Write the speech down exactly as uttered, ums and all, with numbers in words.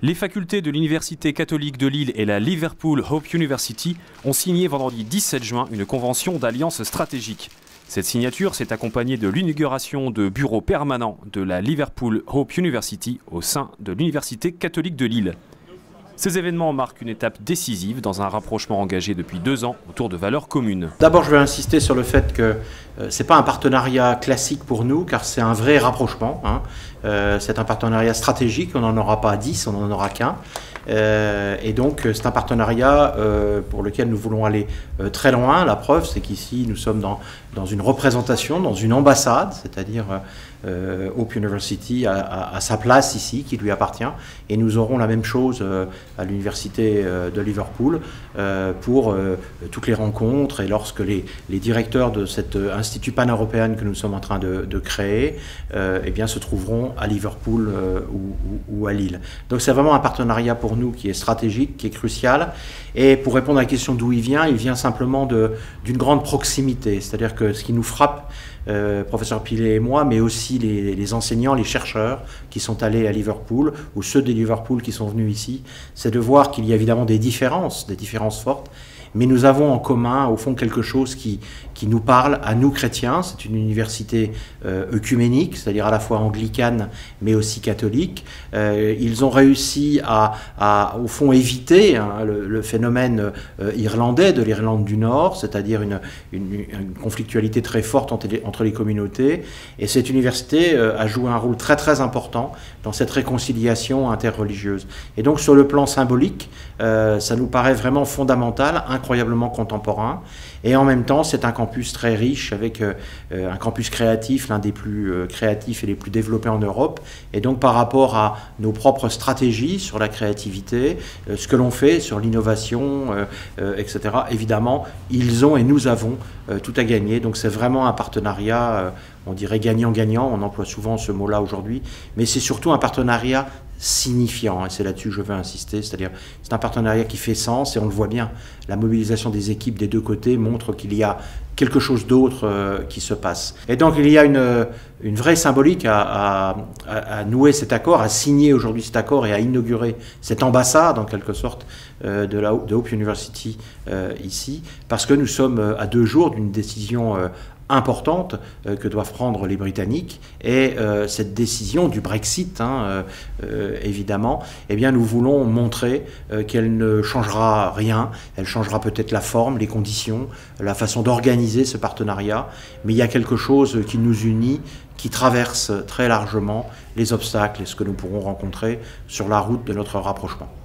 Les facultés de l'Université catholique de Lille et la Liverpool Hope University ont signé vendredi dix-sept juin une convention d'alliance stratégique. Cette signature s'est accompagnée de l'inauguration de bureaux permanents de la Liverpool Hope University au sein de l'Université catholique de Lille. Ces événements marquent une étape décisive dans un rapprochement engagé depuis deux ans autour de valeurs communes. D'abord, je veux insister sur le fait que euh, ce n'est pas un partenariat classique pour nous, car c'est un vrai rapprochement. Hein. Euh, c'est un partenariat stratégique, on n'en aura pas dix, on n'en aura qu'un. Euh, et donc, c'est un partenariat euh, pour lequel nous voulons aller euh, très loin. La preuve, c'est qu'ici, nous sommes dans, dans une représentation, dans une ambassade, c'est-à-dire euh, Hope University a, a, a sa place ici, qui lui appartient. Et nous aurons la même chose euh, à l'Université euh, de Liverpool euh, pour euh, toutes les rencontres et lorsque les, les directeurs de cet institut pan-européen que nous sommes en train de, de créer euh, eh bien, se trouveront à Liverpool euh, ou, ou, ou à Lille. Donc, c'est vraiment un partenariat pour nous qui est stratégique, qui est crucial. Et pour répondre à la question d'où il vient, il vient simplement d'une grande proximité. C'est-à-dire que ce qui nous frappe, euh, professeur Pilet et moi, mais aussi les, les enseignants, les chercheurs qui sont allés à Liverpool, ou ceux de Liverpool qui sont venus ici, c'est de voir qu'il y a évidemment des différences, des différences fortes, mais nous avons en commun, au fond, quelque chose qui, qui nous parle à nous chrétiens. C'est une université euh, œcuménique, c'est-à-dire à la fois anglicane, mais aussi catholique. Euh, ils ont réussi à, à, au fond, éviter hein, le, le phénomène euh, irlandais de l'Irlande du Nord, c'est-à-dire une, une, une conflictualité très forte entre les, entre les communautés. Et cette université euh, a joué un rôle très, très important dans cette réconciliation interreligieuse. Et donc, sur le plan symbolique, euh, ça nous paraît vraiment fondamental, incroyablement contemporain, et en même temps c'est un campus très riche avec euh, un campus créatif, l'un des plus euh, créatifs et les plus développés en Europe, et donc par rapport à nos propres stratégies sur la créativité, euh, ce que l'on fait sur l'innovation, euh, euh, et cetera, évidemment ils ont et nous avons euh, tout à gagner. Donc c'est vraiment un partenariat, euh, on dirait gagnant-gagnant, on emploie souvent ce mot-là aujourd'hui, mais c'est surtout un partenariat signifiant, et c'est là-dessus que je veux insister, c'est-à-dire c'est un partenariat qui fait sens, et on le voit bien, la mobilisation des équipes des deux côtés montre qu'il y a quelque chose d'autre euh, qui se passe. Et donc il y a une, une vraie symbolique à, à, à nouer cet accord, à signer aujourd'hui cet accord et à inaugurer cette ambassade en quelque sorte euh, de la de Hope University euh, ici, parce que nous sommes à deux jours d'une décision euh, importante euh, que doivent prendre les Britanniques, et euh, cette décision du Brexit, hein, euh, euh, évidemment, eh bien, nous voulons montrer euh, qu'elle ne changera rien, elle changera peut-être la forme, les conditions, la façon d'organiser ce partenariat, mais il y a quelque chose qui nous unit, qui traverse très largement les obstacles et ce que nous pourrons rencontrer sur la route de notre rapprochement.